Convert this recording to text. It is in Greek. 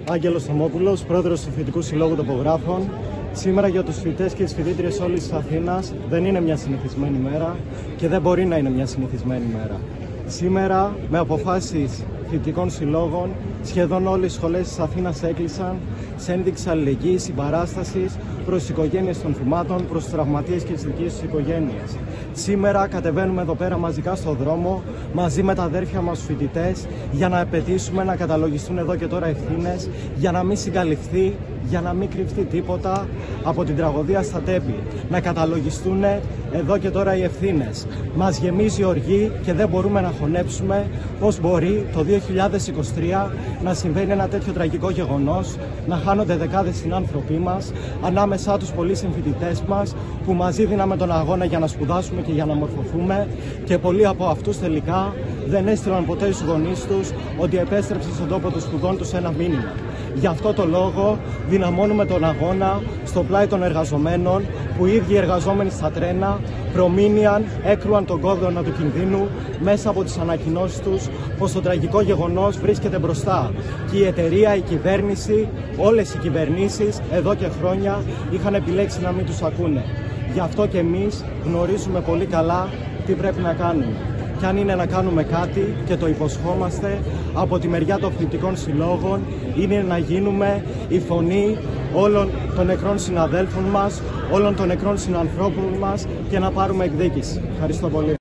Άγγελος Θωμόπουλος, πρόεδρος του Φοιτητικού Συλλόγου Τοπογράφων. Σήμερα για τους φοιτητές και τις φοιτήτριες όλης της Αθήνας δεν είναι μια συνηθισμένη μέρα και δεν μπορεί να είναι μια συνηθισμένη μέρα. Σήμερα, με αποφάσεις φοιτητικών συλλόγων, σχεδόν όλες οι σχολές της Αθήνας έκλεισαν σε ένδειξη αλληλεγγύης, συμπαράστασης προς τις οικογένειες των θυμάτων, προς τους τραυματίες και τις δικές τους οικογένειες. Σήμερα κατεβαίνουμε εδώ πέρα μαζικά στον δρόμο, μαζί με τα αδέρφια μας φοιτητές, για να απαιτήσουμε να καταλογιστούν εδώ και τώρα ευθύνες, για να μην συγκαλυφθεί, για να μην κρυφτεί τίποτα από την τραγωδία στα Τέμπη. Να καταλογιστούν εδώ και τώρα οι ευθύνες. Μας γεμίζει οργή και δεν μπορούμε να χωνέψουμε πώς μπορεί το 2023 να συμβαίνει ένα τέτοιο τραγικό γεγονός, να χάνονται δεκάδες συνάνθρωποι μας, ανάμεσά τους πολλοί συμφοιτητές μας που μαζί δίναμε τον αγώνα για να σπουδάσουμε και για να μορφωθούμε, και πολλοί από αυτούς τελικά δεν έστειλαν ποτέ στους γονείς τους ότι επέστρεψε στον τόπο των σπουδών τους ένα μήνυμα. Γι' αυτό το λόγο δυναμώνουμε τον αγώνα στο πλάι των εργαζομένων, που οι ίδιοι εργαζόμενοι στα τρένα προμήνυαν, έκρουαν τον κόδωνα του κινδύνου μέσα από τις ανακοινώσεις τους πως το τραγικό γεγονός βρίσκεται μπροστά. Και η εταιρεία, η κυβέρνηση, όλες οι κυβερνήσεις εδώ και χρόνια είχαν επιλέξει να μην τους ακούνε. Γι' αυτό και εμείς γνωρίζουμε πολύ καλά τι πρέπει να κάνουμε. Και αν είναι να κάνουμε κάτι, και το υποσχόμαστε από τη μεριά των φοιτητικών συλλόγων, είναι να γίνουμε η φωνή όλων των νεκρών συναδέλφων μας, όλων των νεκρών συνανθρώπων μας, και να πάρουμε εκδίκηση. Ευχαριστώ πολύ.